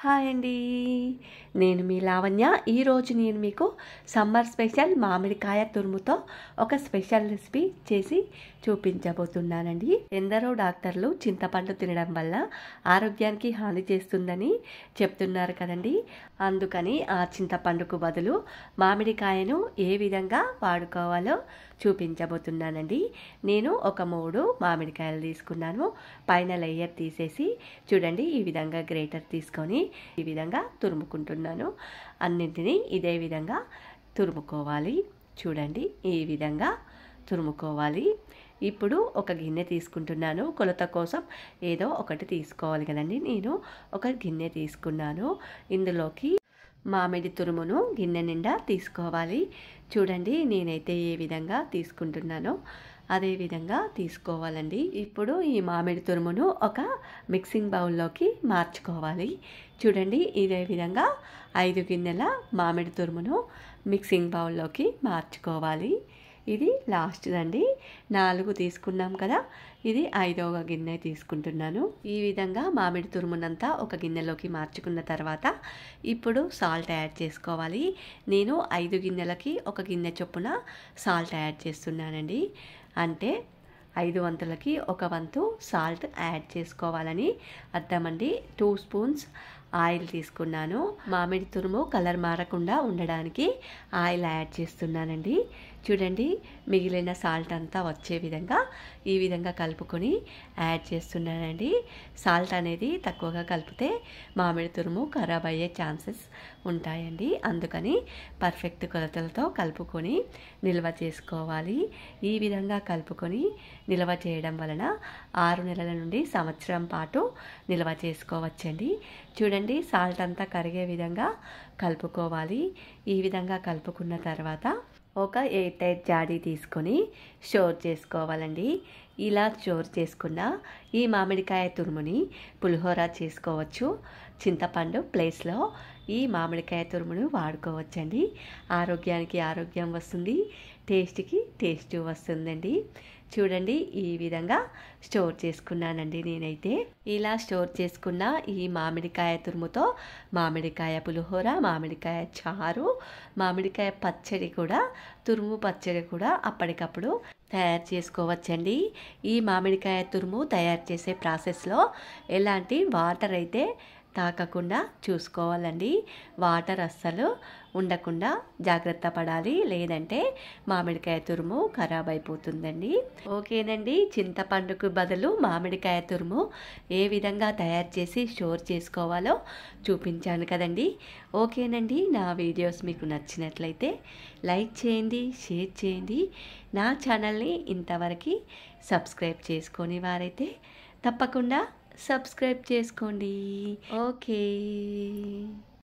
Hi అండి, నేను మీ లావణ్య. ఈరోజు నేను మీకు సమ్మర్ స్పెషల్ మామిడికాయ తురుముతో ఒక స్పెషల్ రెసిపీ చేసి చూపించబోతున్నానండి. ఎందరో డాక్టర్లు చింతపండు తినడం వల్ల ఆరోగ్యానికి హాని చేస్తుందని చెప్తున్నారు కదండి. అందుకని ఆ చింతపండుకు బదులు మామిడికాయను ఏ విధంగా వాడుకోవాలో చూపించబోతున్నానండి. నేను ఒక 3 మామిడికాయలు తీసుకున్నాను. పైన లేయర్ తీసేసి చూడండి, ఈ విధంగా గ్రేటర్ తీసుకొని ఈ విధంగా తురుముకుంటున్నాను. అన్నింటినీ ఇదే విధంగా తురుముకోవాలి. చూడండి, ఈ విధంగా తురుముకోవాలి. ఇప్పుడు ఒక గిన్నె తీసుకుంటున్నాను. కొలత కోసం ఏదో ఒకటి తీసుకోవాలి కదండి. నేను ఒక గిన్నె తీసుకున్నాను. ఇందులోకి మామిడి తురుమును గిన్నె నిండా తీసుకోవాలి. చూడండి, నేనైతే ఏ విధంగా తీసుకుంటున్నానో అదే విధంగా తీసుకోవాలండి. ఇప్పుడు ఈ మామిడి తురుమును ఒక మిక్సింగ్ బౌల్లోకి మార్చుకోవాలి. చూడండి, ఇదే విధంగా 5 గిన్నెల మామిడి తురుమును మిక్సింగ్ బౌల్లోకి మార్చుకోవాలి. ఇది లాస్ట్ అండి. 4 తీసుకున్నాం కదా, ఇది 5వ గిన్నె తీసుకుంటున్నాను. ఈ విధంగా మామిడి తురుమునంతా ఒక గిన్నెలోకి మార్చుకున్న తర్వాత ఇప్పుడు సాల్ట్ యాడ్ చేసుకోవాలి. నేను 5 గిన్నెలకి 1 గిన్నె చొప్పున సాల్ట్ యాడ్ చేస్తున్నానండి. అంటే 5 వంతులకి 1 వంతు సాల్ట్ యాడ్ చేసుకోవాలని అర్థమండి. 2 స్పూన్స్ ఆయిల్ తీసుకున్నాను. మామిడి తురుము కలర్ మారకుండా ఉండడానికి ఆయిల్ యాడ్ చేస్తున్నానండి. చూడండి, మిగిలిన సాల్ట్ అంతా వచ్చే విధంగా ఈ విధంగా కలుపుకొని యాడ్ చేస్తున్నానండి. సాల్ట్ అనేది తక్కువగా కలిపితే మామిడి తురుము ఖరాబ్ అయ్యే ఛాన్సెస్ ఉంటాయండి. అందుకని పర్ఫెక్ట్ కొలతలతో కలుపుకొని నిల్వ చేసుకోవాలి. ఈ విధంగా కలుపుకొని నిల్వ చేయడం వలన 6 నెలల నుండి సంవత్సరం పాటు నిల్వ చేసుకోవచ్చండి. చూడండి, సాల్ట్ అంతా కరిగే విధంగా కలుపుకోవాలి. ఈ విధంగా కలుపుకున్న తర్వాత ఒక ఎయిర్ టైట్ జాడీ తీసుకొని స్టోర్ చేసుకోవాలండి. ఇలా స్టోర్ చేసుకున్న ఈ మామిడికాయ తురుముని పులిహోర చేసుకోవచ్చు. చింతపండు ప్లేస్లో ఈ మామిడికాయ తురుమును వాడుకోవచ్చండి. ఆరోగ్యానికి ఆరోగ్యం వస్తుంది, టేస్ట్కి టేస్ట్ వస్తుందండి. చూడండి, ఈ విధంగా స్టోర్ చేసుకున్నానండి. నేనైతే ఇలా స్టోర్ చేసుకున్న ఈ మామిడికాయ తురుముతో మామిడికాయ పులిహోర, మామిడికాయ చారు, మామిడికాయ పచ్చడి కూడా, తురుము పచ్చడి కూడా అప్పటికప్పుడు తయారు చేసుకోవచ్చండి. ఈ మామిడికాయ తురుము తయారు చేసే ప్రాసెస్లో ఎలాంటి వాటర్ అయితే తాకకుండా చూసుకోవాలండి. వాటర్ అస్సలు ఉండకుండా జాగ్రత్త పడాలి, లేదంటే మామిడికాయ తురుము ఖరాబ్ అయిపోతుందండి. ఓకేనండి, చింతపండుకు బదులు మామిడికాయ తురుము ఏ విధంగా తయారు చేసి స్టోర్ చేసుకోవాలో చూపించాను కదండి. ఓకేనండి, నా వీడియోస్ మీకు నచ్చినట్లయితే లైక్ చేయండి, షేర్ చేయండి. నా ఛానల్ని ఇంతవరకు సబ్స్క్రైబ్ చేసుకొని వారైతే తప్పకుండా సబ్స్క్రైబ్ చేసుకోండి. ఓకే.